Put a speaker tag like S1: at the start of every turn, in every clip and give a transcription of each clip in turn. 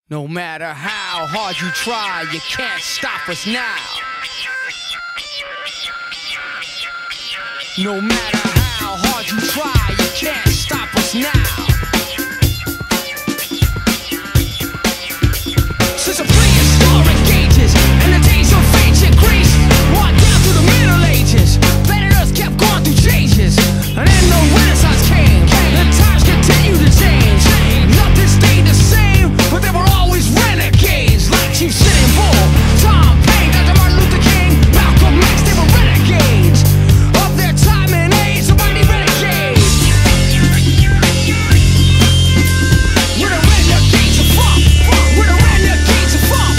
S1: No matter how hard you try, you can't stop us now. No matter how hard you try, you can't stop us now. Since the prehistoric ages and the days of ancient Greece, walked down through the Middle Ages, planet Earth kept going through changes, and then the Renaissance came, and times continued to change. Nothing stayed the same, but there were always renegades, like Chief Sitting Bull, Tom Paine, Dr. Martin Luther King, Malcolm X. They were renegades of their time and age, so mighty renegades. We're the renegades of funk. We're the renegades of funk.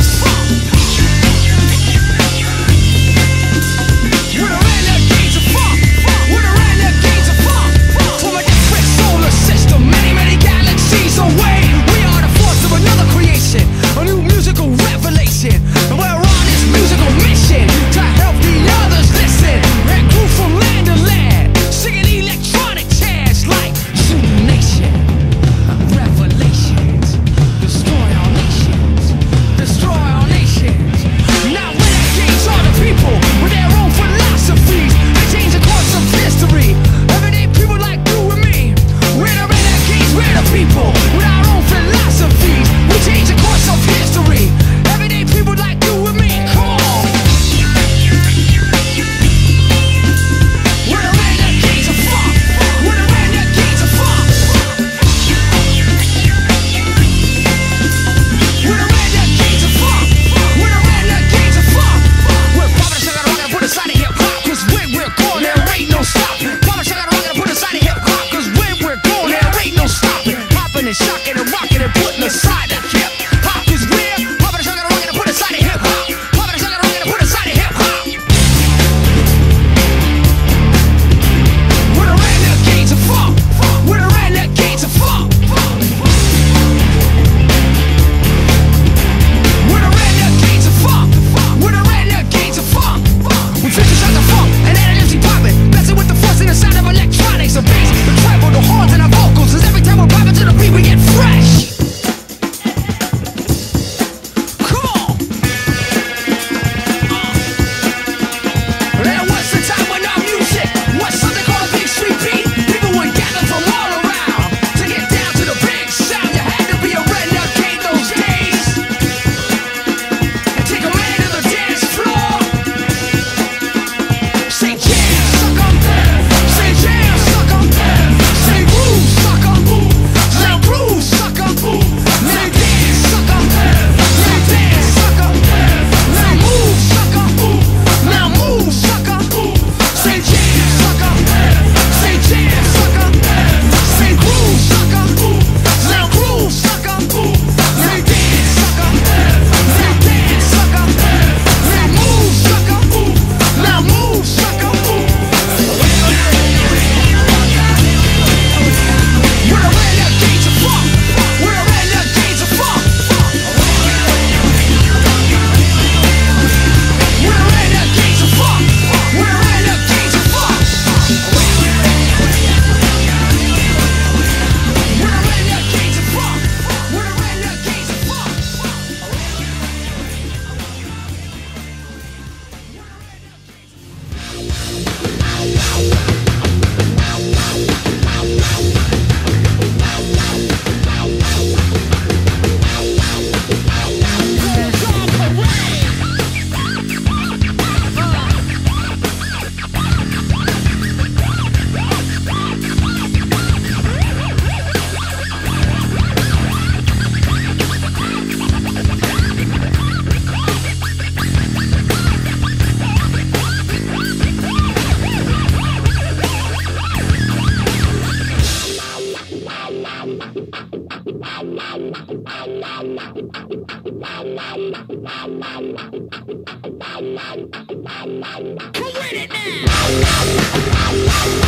S1: We're the renegades of funk. We're the renegades of funk. From a different solar system, many, many galaxies away, we are the force of another creation, a new musical revelation, and we're on this musical mission to help the others listen, and grew from land to land, singing electronic chants like Zulu Nation, Revelations, destroy all nations, destroy all nations. Now renegades are the people with their own philosophies, they change the course of history. Everyday people like you and me, we're the renegades, we're the people with our own philosophies, we change the course of history. Everyday people like you and me, come on. We're the renegades of funk. We're the renegades of funk. We're the renegades of funk. We're the renegades of funk. We're poppin' sugar, rock and put aside of hip hop, 'cause when we're going there ain't no stopping. Poppin' sugar, rock and put aside of hip hop, 'cause when we're going there ain't no stopping. Poppin' and shocking and rocking and putting aside the hip hop, 'cause we're poppin' sugar, rock and put aside of hip hop. Poppin' sugar, rock and put aside of hip hop. We're the renegades of funk. We're the renegades of funk. We're the renegades of funk. We're the renegades of funk. We finish the funk and then it empty poppin', messing with the force and the sound of electronics, the bass, the treble, the horns and the vocals. 'Cause every time we're poppin' to the beat, we get fresh. Come on. There was a time when our music was something called a big street beat. People would gather from all around to get down to the big sound. You had to be a renegade those days and take a man to the dance floor. Say jam, suck 'em. Say jam, suck 'em. Say groove, suck 'em. Say groove, suck 'em. Say dance, suck 'em. Say dance, suck 'em. Say move, suck 'em. Now move, suck 'em. Say jam, suck 'em. Say jam, suck 'em. Say groove, suck 'em. Now groove, suck 'em. Say dance, suck 'em. Say dance, suck 'em. Say move, suck 'em. Now move, suck 'em. We're the renegades of funk. We're the renegades of funk. We're the renegades of funk. We're the renegades of funk. We're the renegades of funk. We're the renegades of funk. Come with it now!